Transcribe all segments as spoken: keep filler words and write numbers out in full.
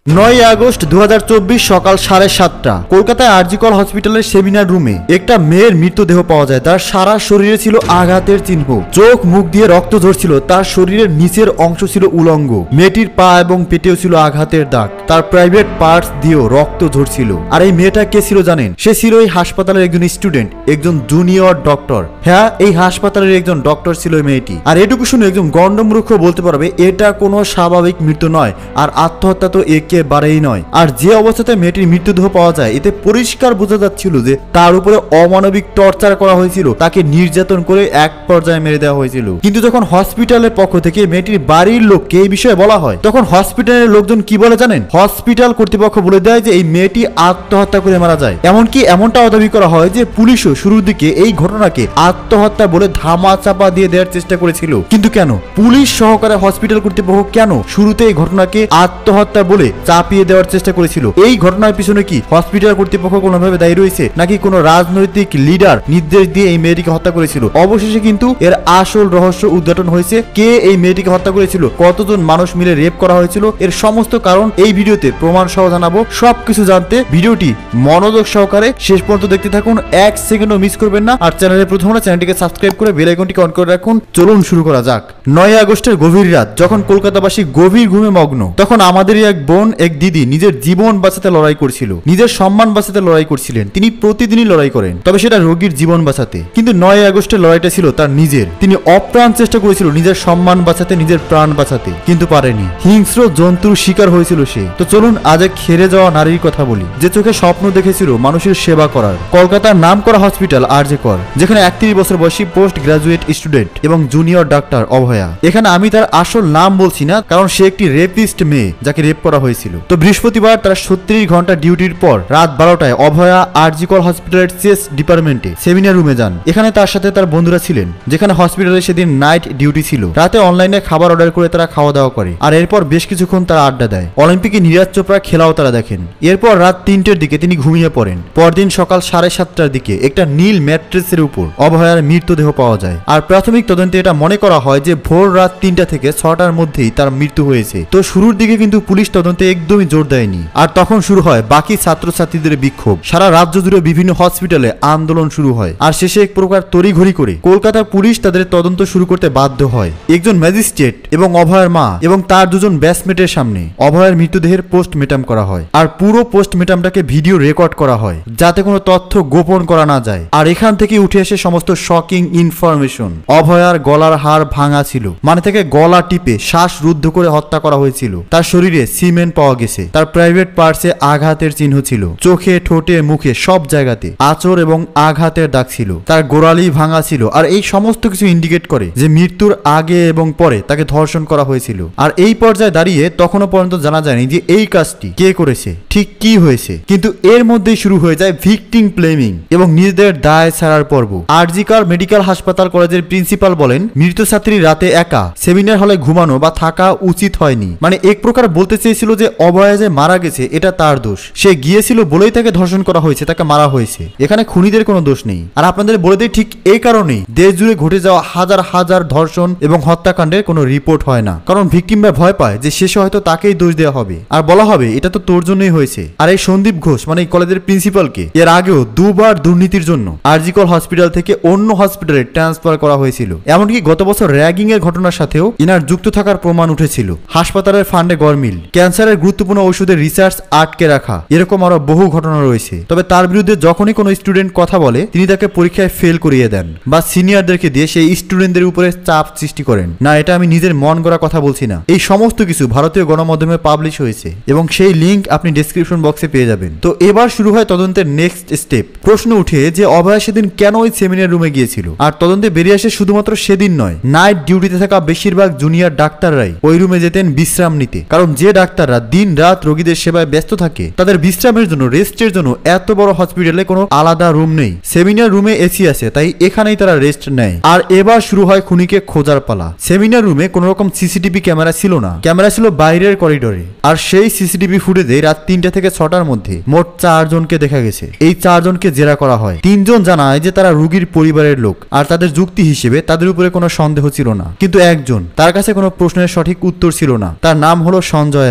নয় আগস্ট দু হাজার চব্বিশ সকাল সাড়ে সাতটা কলকাতায় আরজি কর হসপিটালের সেমিনার রুমে একটা মেয়ের মৃতদেহ পাওয়া যায়। তার সারা শরীরে ছিল আঘাতের চিহ্ন, চোখ মুখ দিয়ে রক্ত ঝরছিল, তার শরীরের নিচের অংশ ছিল উলঙ্গ, মেয়েটির পা এবং পেটেও ছিল আঘাতের দাগ, তার প্রাইভেট পার্টস দিয়েও রক্ত ঝরছিল। আর এই মেয়েটা কে ছিল জানেন? সে ছিল এই হাসপাতালের একজন স্টুডেন্ট, একজন জুনিয়র ডক্টর। হ্যাঁ, এই হাসপাতালের একজন ডক্টর ছিল এই মেয়েটি। আর এটুকু শুনে একজন গণ্ডমূর্খ বলতে পারবে এটা কোনো স্বাভাবিক মৃত্যু নয়, আর আত্মহত্যা তো একেবারেই নয়। আর যে অবস্থাতে মেয়েটির মৃতদেহ পাওয়া যায় এতে পরিষ্কার বোঝা যাচ্ছিল যে তার উপরে অমানবিক টর্চার করা হয়েছিল, তাকে নির্যাতন করে এক পর্যায়ে মেরে দেওয়া হয়েছিল। কিন্তু যখন হসপিটালের পক্ষ থেকে মেয়েটির বাড়ির লোককে এই বিষয়ে বলা হয় তখন হসপিটালের লোকজন কি বলে জানেন? হসপিটাল কর্তৃপক্ষ বলে দেয় যে এই মেয়েটি আত্মহত্যা করে মারা যায়। এমনকি এমনটাও দাবি করা হয় যে পুলিশও শুরুর দিকে এই ঘটনাকে আত্মহত্যা বলে ধামা চাপা দিয়ে দেওয়ার চেষ্টা করেছিল। কিন্তু কেন পুলিশ সহকারে হসপিটাল কর্তৃপক্ষ কেন শুরুতে এই ঘটনাকে আত্মহত্যা বলে চাপিয়ে দেওয়ার চেষ্টা করেছিল? এই ঘটনার পিছনে কি হসপিটাল কর্তৃপক্ষ কোনোভাবে দায়ী রয়েছে, নাকি কোনো রাজনৈতিক লিডার নির্দেশ দিয়ে এই মেয়েটিকে হত্যা করেছিল? অবশেষে কিন্তু এর আসল রহস্য উদ্ঘাটন হয়েছে। কে এই মেয়েটিকে হত্যা করেছিল, কতজন মানুষ মিলে রেপ করা হয়েছিল, এর সমস্ত কারণ এই ভিডিওতে প্রমাণ সহ জানাবো। সবকিছু জানতে ভিডিওটি মনোযোগ সহকারে শেষ পর্যন্ত দেখতে থাকুন, এক সেকেন্ডও মিস করবেন না। আর চ্যানেলে প্রথম হলে চ্যানেলটিকে সাবস্ক্রাইব করে বেল আইকনটিকে অন করে রাখুন। চলুন শুরু করা যাক। নয় আগস্টের গভীর রাত, যখন কলকাতাবাসী গভীর ঘুমে মগ্ন, তখন আমাদেরই এক বোন, এক দিদি নিজের জীবন বাঁচাতে লড়াই করছিল, নিজের সম্মান বাঁচাতে লড়াই করছিলেন। তিনি প্রতিদিনই লড়াই করেন, তবে সেটা রোগীর জীবন বাঁচাতে। কিন্তু নয় আগস্টের লড়াইটা ছিল তার নিজের। তিনি অপ্রাণ চেষ্টা করেছিল নিজের সম্মান বাঁচাতে, নিজের প্রাণ বাঁচাতে, কিন্তু পারেনি। হিংস্র জন্তুর শিকার হয়েছিল সে। তো চলুন আজ এক হেরে যাওয়া নারীর কথা বলি, যে চোখে স্বপ্ন দেখেছিল মানুষের সেবা করার। কলকাতার নাম করা হসপিটাল আরজি কর, যেখানে একত্রিশ বছর বয়সী পোস্ট গ্রাজুয়েট স্টুডেন্ট এবং জুনিয়র ডাক্তার অভয়া। এখানে আমি তার আসল নাম বলছি না, কারণ সে একটি রেপিস্ট মেয়ে যাকে রেপ করা হয়েছিল। তো বৃহস্পতিবার তার ছত্রিশ ঘন্টা ডিউটির পর রাত বারোটায় অভয়া আরজি কর হসপিটালের চেস ডিপার্টমেন্টে সেমিনার রুমে যান। এখানে তার সাথে তার বন্ধুরা ছিলেন, যেখানে হসপিটালে সেদিন নাইট ডিউটি ছিল। রাতে অনলাইনে খাবার অর্ডার করে তারা খাওয়া দাওয়া করে, আর এরপর বেশ কিছুক্ষণ তারা আড্ডা দেয়। অলিম্পিকে নীরজ চোপড়া খেলাও তারা দেখেন। এরপর রাত তিনটের দিকে তিনি ঘুমিয়ে পড়েন। পরদিন সকাল সাড়ে সাতটার দিকে একটা নীল ম্যাট্রেসের উপর অভয়ার মৃতদেহ পাওয়া যায়। আর প্রাথমিক তদন্তে এটা মনে করা হয় যে ভোর রাত তিনটা থেকে ছটার মধ্যেই তার মৃত্যু হয়েছে। তো শুরুর দিকে কিন্তু পুলিশ তদন্তে একদমই জোর দেয়নি। আর তখন শুরু হয় বাকি ছাত্রছাত্রীদের বিক্ষোভ। সারা রাজ্য জুড়ে বিভিন্ন হসপিটালে আন্দোলন শুরু হয়। আর শেষে এক প্রকার তড়িঘড়ি করে কলকাতা পুলিশ তাদের তদন্ত শুরু করতে বাধ্য হয়। একজন ম্যাজিস্ট্রেট এবং অভয়ের মা এবং তার দুজন ব্যাচমেটের সামনে অভয়ের মৃতদেহের পোস্টমর্টম করা হয়। আর পুরো পোস্টমর্টমটাকে ভিডিও রেকর্ড করা হয়, যাতে কোনো তথ্য গোপন করা না যায়। আর এখান থেকে উঠে আসে সমস্ত শকিং ইনফরমেশন। অভয়ার গলার হাড় ভাঙা ছিল, মানে থেকে গলা টিপে শ্বাস রুদ্ধ করে হত্যা করা হয়েছিল। তার শরীরে সিমেন্ট পাওয়া গেছে। তার প্রাইভেট পার্টসে আঘাতের চিহ্ন ছিল, চোখে, ঠোঁটে, মুখে সব জায়গাতে আঁচড় এবং আঘাতের দাগ ছিল। তার গোড়ালি ভাঙা ছিল। আর এই সমস্ত কিছু ইন্ডিকেট করে যে মৃত্যুর আগে এবং পরে তাকে ধর্ষণ করা হয়েছিল। আর এই পর্যায়ে দাঁড়িয়ে তখনও পর্যন্ত জানা যায়নি যে এই কাজটি কে করেছে, ঠিক কি হয়েছে। কিন্তু এর মধ্যেই শুরু হয়ে যায় ভিকটিম ব্লেমিং এবং নিজেদের দায় ছাড়ার পর্ব। আরজি কর মেডিকেল হাসপাতাল কলেজের প্রিন্সিপাল বলেন, মৃত ছাত্রী রাতে একা সেমিনার হলে ঘুমানো বা থাকা উচিত হয়নি। মানে এক প্রকার বলতে চেয়েছিল যে অভয়া যে মারা গেছে এটা তার দোষ। সে গিয়েছিল বলেই তাকে ধর্ষণ করা হয়েছে, তাকে মারা হয়েছে। এখানে খুনিদের কোনো দোষ নেই। আর আপনাদের বলে দেই, ঠিক এই কারণেই দেশ জুড়ে ঘটে যাওয়া হাজার হাজার ধর্ষণ এবং হত্যাকাণ্ডের কোনো রিপোর্ট হয় না, কারণ ভিকটিমরা ভয় পায় যে শেষে হয়তো তাকেই দোষ দেওয়া হবে আর বলা হবে এটা তো তোর জন্যই হয়েছে। আর এই সন্দীপ ঘোষ মানে এই কলেজের প্রিন্সিপালকে এর আগেও দুবার দুর্নীতির জন্য আরজি কর হসপিটাল থেকে অন্য হসপিটালে ট্রান্সফার করা হয়েছিল। এমনকি গত বছর র্যাগিং এর ঘটনার সাথেও ইনার যুক্ত থাকার প্রমাণ উঠেছিল। হাসপাতালের ফান্ডে গরমিল, ক্যান্সারের গুরুত্বপূর্ণ ওষুধের রিসার্চ আটকে রাখা, এরকম আরো বহু ঘটনা রয়েছে। তবে তার বিরুদ্ধে যখনই কোনো স্টুডেন্ট কথা বলে তিনি তাকে পরীক্ষায় ফেল করিয়ে দেন বা সিনিয়রদেরকে দিয়ে সেই স্টুডেন্টদের উপরে চাপ সৃষ্টি করেন। না, এটা আমি নিজের মন গড়া কথা বলছি না। এই সমস্ত কিছু ভারতীয় গণমাধ্যমে পাবলিশ হয়েছে এবং সেই লিঙ্ক আপনি ডেসক্রিপশন বক্সে পেয়ে যাবেন। তো এবার শুরু হয় তদন্তের নেক্সট স্টেপ। প্রশ্ন উঠে যে অভয়া সেদিন কেন ওই সেমিনার রুমে গিয়েছিল। আর তদন্তে বেরিয়ে আসে শুধুমাত্র সেদিন নয়, নাইট ডিউটিতে থাকা বেশিরভাগ জুনিয়র ডাক্তাররাই ওই রুমে যেতেন বিশ্রাম নিতে। কারণ যে ডাক্তাররা দিন রাত রোগীদের সেবায় ব্যস্ত থাকে তাদের বিশ্রামের জন্য, রেস্টের জন্য এত বড় হসপিটালে কোনো আলাদা রুম নেই। সেমিনার রুমে এসি আছে, তাই এখানেই তারা রেস্ট নেয়। আর এবার শুরু হয় খুনিকে খোঁজার পালা। সেমিনার রুমে কোনো রকম সিসিটিভি ক্যামেরা ছিল না, ক্যামেরা ছিল বাইরের করিডোরে। আর সেই সিসিটিভি ফুটেজে রাত তিনটা থেকে ছটার মধ্যে মোট চারজনকে দেখা গেছে। এই চারজনকে জেরা করা হয়। তিনজন জানায় যে তারা রোগীর পরিবারের লোক, আর তাদের যুক্তি হিসেবে তাদের উপরে কোনো সন্দেহ ছিল না। কিন্তু একজন, তার কাছে কোনো প্রশ্নের সঠিক উত্তর ছিল না। তার নাম হলো সঞ্জয় রায়।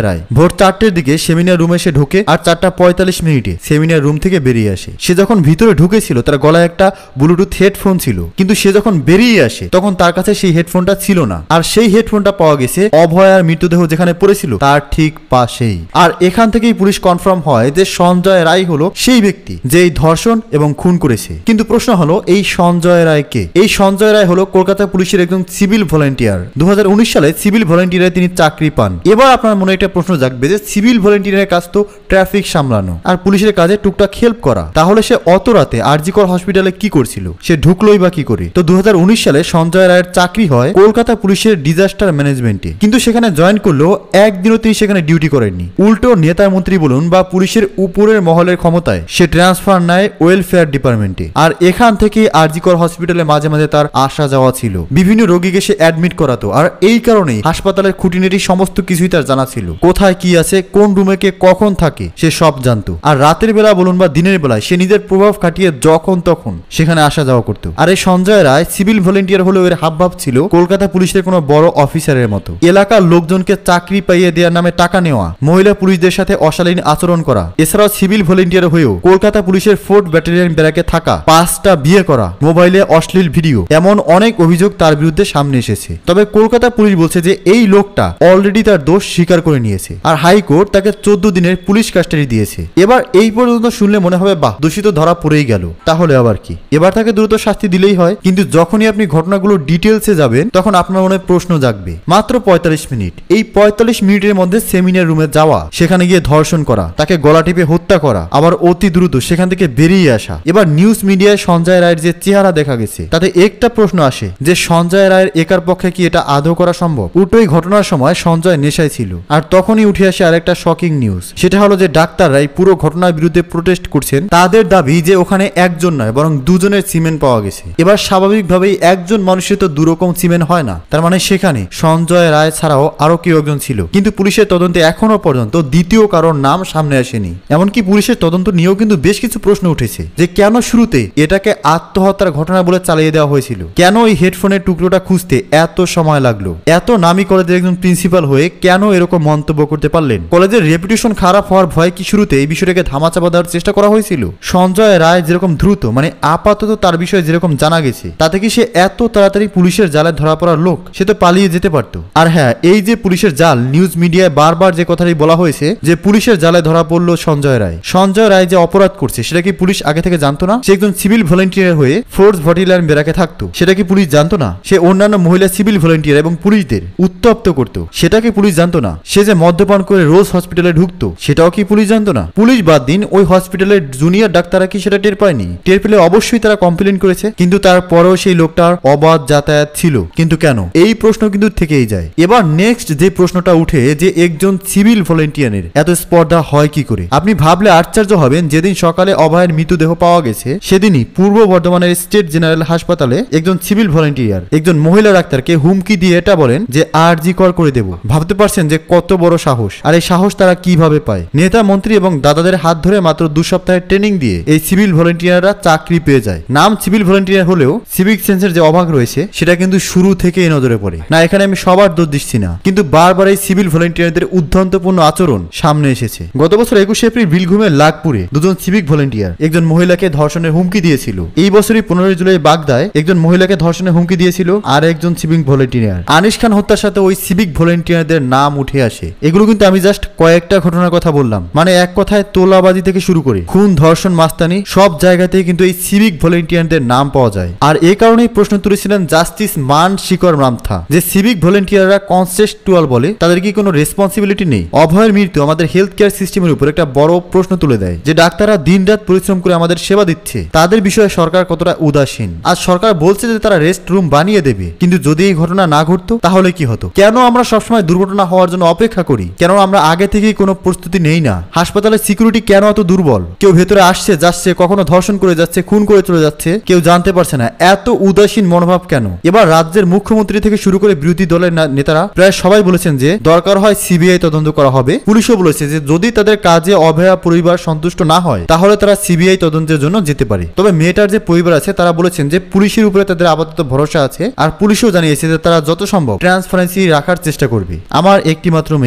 ভোর চারটের দিকে সেমিনার রুমে সে ঢোকে আর চারটা পঁয়তাল্লিশ মিনিটে সেমিনার রুম থেকে বেরিয়ে আসে। সে যখন ভিতরে ঢুকেছিল তার গলায় একটা ব্লুটুথ হেডফোন ছিল, কিন্তু সে যখন বেরিয়ে আসে তখন তার কাছে সেই হেডফোনটা ছিল না। আর সেই হেডফোনটা পাওয়া গেছে অভয়ার মৃতদেহ যেখানে পড়েছিল তার ঠিক পাশেই। আর এখান থেকেই পুলিশ কনফার্ম হয় যে সঞ্জয় রায় হলো সেই ব্যক্তি যে এই ধর্ষণ এবং খুন করেছে। কিন্তু প্রশ্ন হলো এই সঞ্জয় রায় কে? এই সঞ্জয় রায় হলো কলকাতা পুলিশের একজন সিভিল ভলেন্টিয়ার। দু হাজার উনিশ সালে সিভিল ভলেন্টিয়ারে তিনি চাকরি পান। এবার আপনার মনে একটা প্রশ্ন জাগবে যে সিভিল ভলেন্টিয়ারের কাজ তো ট্রাফিক সামলানো আর পুলিশের কাজে টুকটাক হেল্প করা, তাহলে সে অত রাতে আরজি কর হসপিটালে কি করছিল? সে ঢুকলোই বা কি করে? তো দু হাজার উনিশ সালে সঞ্জয় রায়ের চাকরি হয় কলকাতা পুলিশের ডিজাস্টার ম্যানেজমেন্টে, কিন্তু সেখানে জয়েন করলেও একদিনও তিনি সেখানে ডিউটি করেননি। উল্টো নেতা মন্ত্রী বলুন বা পুলিশের উপরের মহলের ক্ষমতায় সে ট্রান্সফার নেয় ওয়েলফেয়ার ডিপার্টমেন্টে। আর এখান থেকে আরজি কর হসপিটালে মাঝে মাঝে তার আসা যাওয়া ছিল, বিভিন্ন রোগীকে সে অ্যাডমিট করাতো। আর এই কারণেই হাসপাতালের খুঁটিনাটি সমস্ত কিছুই তার জানা ছিল, কোথায় কি আছে, কোন রুমে কে কখন থাকে সে সব জানতো। আর রাতের বেলা বলুন বা দিনের বেলায় সে নিজের প্রভাব খাটিয়ে যখন তখন সেখানে আসা যাওয়া করতো। আর এই সঞ্জয় রায় সিভিল ভলেন্টিয়ার হলেও এর হাবভাব ছিল কলকাতা পুলিশের কোনো বড় অফিসারের মতো। এলাকার লোকজনকে চাকরি পাইয়ে দেওয়ার নামে টাকা নেওয়া, মহিলা পুলিশদের সাথে অশালীন আচরণ করা, এছাড়াও সিভিল ভলেন্টিয়ার হয়েও কলকাতা পুলিশের ফোর্থ ব্যাটালিয়ন ব্যারাকে থাকা, পাঁচটা বিয়ে করা, মোবাইলে অশ্লীল ভিডিও, এমন অনেক অভিযোগ তার বিরুদ্ধে সামনে এসেছে। তবে কলকাতা পুলিশ বলছে যে এই লোকটা অলরেডি তার দোষ স্বীকার করে নিয়েছে আর হাইকোর্ট তাকে চোদ্দ দিনের পুলিশ কাস্টাডি দিয়েছে। এবার এই পর্যন্ত শুনলে মনে হবে বাহ, দোষিত ধরা পড়েই গেল, তাহলে আবার কি, এবার তাকে দ্রুত শাস্তি দিলেই হয়। কিন্তু যখনই আপনি ঘটনাগুলো ডিটেলসে যাবেন তখন আপনার মনে প্রশ্ন জাগবে। মাত্র পঁয়তাল্লিশ মিনিট, এই পঁয়তাল্লিশ মিনিটের মধ্যে সেমিনার রুমে যাওয়া, সেখানে গিয়ে ধর্ষণ করা, তাকে গলা টিপে হত্যা করা, আবার অতি দ্রুত সেখান থেকে বেরিয়ে আসা। এবার নিউজ মিডিয়ায় সঞ্জয় রায়ের যে চেহারা দেখা গেছে তাতে একটা প্রশ্ন আসে যে সঞ্জয় রায়ের একার পক্ষে কি এটা আদৌ করা সম্ভব? উল্টোই ঘটনার সময় সঞ্জয় নেশায় ছিল। আর তখনই উঠে আসে আরেকটা শকিং নিউজ, সেটা হলো যে ডাক্তাররাই পুরো ঘটনার বিরুদ্ধে প্রোটেস্ট করছেন। তাদের দাবি যে ওখানে একজন নয় বরং দুজনের সিমেন্ট পাওয়া গেছে। এবার স্বাভাবিকভাবেই একজন মানুষের তো দুরকম সিমেন্ট হয় না, তার মানে সেখানে সঞ্জয় রায় ছাড়াও আরো কেউ একজন ছিল। কিন্তু পুলিশের তদন্তে এখনো পর্যন্ত দ্বিতীয় কারোর নাম সামনে আসেনি। এমনকি পুলিশের তদন্ত নিয়েও কিন্তু বেশ কিছু প্রশ্ন উঠেছে যে কেন শুরুতে এটাকে আত্মহত্যার ঘটনা বলে চালিয়ে দেওয়া হয়েছিল, কেন এই হেডফোনের টুকরোটা খুঁজতে এত সময় লাগলো, এত নামী কলেজের একজন প্রিন্সিপাল হয়ে কেন এরকম মন্তব্য করতে পারলেন, কলেজের রেপুটেশন খারাপ হওয়ার ভয় কি শুরুতে এই বিষয়টাকে ধামাচাপা দেওয়ার চেষ্টা করা হয়েছিল? সঞ্জয় রায় যেরকম দ্রুত, মানে আপাতত তার বিষয়ে যেরকম জানা গেছে, তাতে কি সে এত তাড়াতাড়ি পুলিশের জালে ধরা পড়ার লোক? সে তো পালিয়ে যেতে পারতো। আর হ্যাঁ, এই যে পুলিশের জাল, নিউজ মিডিয়ায় বারবার যে কথাটি বলা হয়েছে যে পুলিশের জালে ধরা পড়লো সঞ্জয় রায়। সঞ্জয় রায় যে অপরাধ করছে সেটা কি পুলিশ আগে থেকে জানতো না? সে একজন সিভিল ভলেন্টিয়ার হয়ে ফোর্স ব্যাটালিয়ন ব্যারাকে থাকতো, সেটা কি পুলিশ জানতো না? সে অন্যান্য মহিলা সিভিল ভলেন্টিয়ার এবং পুলিশদের উত্তপ্ত করতো, সেটা কি পুলিশ জানতো না? সে যে মদ্যপান করে রোজ হসপিটালে ঢুকতো, সেটাও কি পুলিশ জানতো না? পুলিশ বাদ দিন, ওই হসপিটালের জুনিয়র ডাক্তাররা কি সেটা টের পায়নি? টের পেলে অবশ্যই তারা কমপ্লেন করেছে, কিন্তু তারপরেও সেই লোকটার অবাধ যাতায়াত ছিল। কিন্তু কেন? এই প্রশ্ন কিন্তু থেকেই যায়। এবার নেক্সট যে প্রশ্নটা উঠে যে একজন সিভিল ভলেন্টিয়ারের এত স্পর্ধা হয় কি করে? আপনি ভাবলে আশ্চর্য হবেন, যেদিন সকালে অভয়ের মৃতদেহ পাওয়া গেছে সেদিনই পূর্ব বর্ধমানের স্টেট জেনারেল হাসপাতালে একজন সিভিল ভলেন্টিয়ার একজন মহিলা ডাক্তারকে হুমকি দিয়ে এটা বলেন যে আরজি কর করে দেব। ভাবতে পারছেন যে কত বড় সাহস? আর এই সাহস তারা কিভাবে পায়? নেতা মন্ত্রী এবং দাদাদের হাত ধরে মাত্র দু সপ্তাহের ট্রেনিং দিয়ে এই সিভিল ভলেন্টিয়াররা চাকরি পেয়ে যায়। নাম সিভিল ভলেন্টিয়ার হলেও সিভিক সেন্সের যে অভাব রয়েছে সেটা কিন্তু শুরু থেকেই নজরে পড়ে। না, এখানে আমি সবার দোষ দিচ্ছি না, কিন্তু বারবার এই সিভিল ভলেন্টিয়ারদের উদ্ধন্তপূর্ণ আচরণ সামনে এসেছে। গত বছর একুশে এপ্রিল বীরভূমের লাগপুরে দুজন সিভিক ভলেন্টিয়ার একজন মহিলাকে ধর্ষণের হুমকি দিয়েছিল। এই বছরই পনেরোই জুলাই বাগদায় একজন মহিলাকে ধর্ষণের হুমকি দিয়েছিল আর একজন সিভিক ভলেন্টিয়ার। আনিস খান হত্যার সাথে ওই সিভিক ভলেন্টিয়ারদের নাম উঠে আসে। এগুলো কিন্তু আমি জাস্ট কয়েকটা ঘটনার কথা বললাম, মানে এক কথায় তোলাবাজি থেকে শুরু করে খুন, ধর্ষণ, মাস্তানি সব জায়গাতেই কিন্তু এই সিভিক ভলেন্টিয়ারদের নাম পাওয়া যায়। আর এই কারণেই প্রশ্ন তুলেছিলেন জাস্টিস মান শিকর রামথা যে সিভিক ভলেন্টিয়াররা কনসেস্টুয়াল বলে, তাদের কি কোনো রেসপন্সিবিলিটি নেই? অভয়ের মৃত্যু আমাদের হেলথ কেয়ার সিস্টেমের উপর একটা বড় প্রশ্ন তুলে দেয় যে ডাক্তাররা দিনরাত পরিশ্রম করে আমাদের সেবা দিচ্ছে, তাদের বিষয়ে সরকার কতটা উদাসীন। আজ সরকার বলছে যে তারা রেস্ট রুম বানিয়ে দেবে, কিন্তু যদি এই ঘটনা না ঘটতো তাহলে কি হতো? কেন আমরা সবসময় দুর্ঘটনা হওয়ার জন্য অপেক্ষা করি? কেন আমরা আগে থেকেই কোনো প্রস্তুতি নেই না? হাসপাতালের সিকিউরিটি কেন এত দুর্বল? কেউ ভেতরে আসছে যাচ্ছে, কখনো ধর্ষণ করে যাচ্ছে, খুন করে চলে যাচ্ছে, কেউ জানতে পারছে না। এত উদাসীন মনোভাব কেন? এবার রাজ্যের মুখ্যমন্ত্রী থেকে শুরু করে বিরোধী দলের নেতারা প্রায় সবাই বলেছেন যে দরকার হয় সিবিআই তদন্ত করা হবে। পুলিশও বলেছে যে যদি তাদের কাজে অভয়া পরিবার সন্তুষ্ট না হয় তাহলে তারা সিবিআই তদন্তের জন্য যেতে পারে। তবে মেয়েটার যে পরিবার আছে তারা বলেছেন যে পুলিশের উপরে তাদের আপাতত ভরসা আছে, আর পুলিশও জানিয়েছে যে তারা যত সম্ভব ট্রান্সপারেন্সি রাখার চেষ্টা করবে। আমার একটি মাত্র মেয়ে, অনেক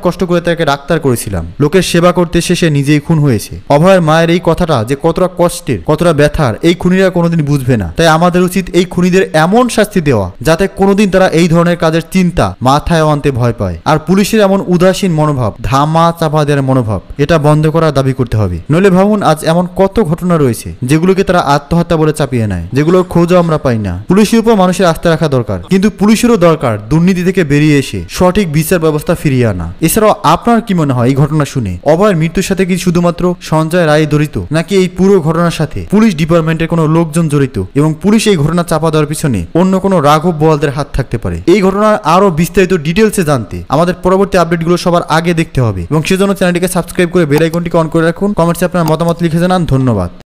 কষ্ট করে তাকে ডাক্তার করেছিলাম, লোকের সেবা করতে এসে সে নিজেই খুন হয়েছে। অভয়ের মায়ের এই কথাটা যে কতটা কষ্টের, কতটা ব্যথার এই খুনিরা কোনোদিন বুঝবে না। তাই আমাদের উচিত এই খুনিদের এমন শাস্তি দেওয়া যাতে কোনোদিন তারা এই ধরনের কাজের চিন্তা মাথায় আনতে ভয় পায়। আর পুলিশের এমন উদাসীন মনোভাব, ধামা চাপা দেওয়ার মনোভাব, এটা বন্ধ করার দাবি করতে হবে। নইলে ভাবুন আজ এমন কত ঘটনা রয়েছে যেগুলোকে তারা আত্মহত্যা বলে চাপিয়ে নেয়, যেগুলোর খোঁজও আমরা পাই না। পুলিশের উপর মানুষের আস্থা রাখা দরকার, কিন্তু পুলিশেরও দরকার দুর্নীতি থেকে বেরিয়ে এসে সঠিক বিচার ব্যবস্থা ফিরিয়ে আনা। এছাড়াও আপনার কি মনে হয় এই ঘটনা শুনে অভয়ের মৃত্যুর সাথে কি শুধুমাত্র সঞ্জয় রায় জড়িত, নাকি এই পুরো ঘটনার সাথে পুলিশ ডিপার্টমেন্টের কোনো লোকজন জড়িত এবং পুলিশ এই ঘটনা চাপা দেওয়ার পিছনে অন্য কোনো রাঘব বোয়ালদের হাত থাকতে পারে? এই ঘটনার আরো বিস্তারিত ডিটেলসে জানতে আমাদের পরবর্তী আপডেটগুলো সবার আগে দেখতে হবে এবং সেজন্য চ্যানেলটিকে সাবস্ক্রাইব করে বেল আইকনটিকে অন করে রাখুন। কমেন্টসে আপনার মতামত লিখে জানান। ধন্যবাদ।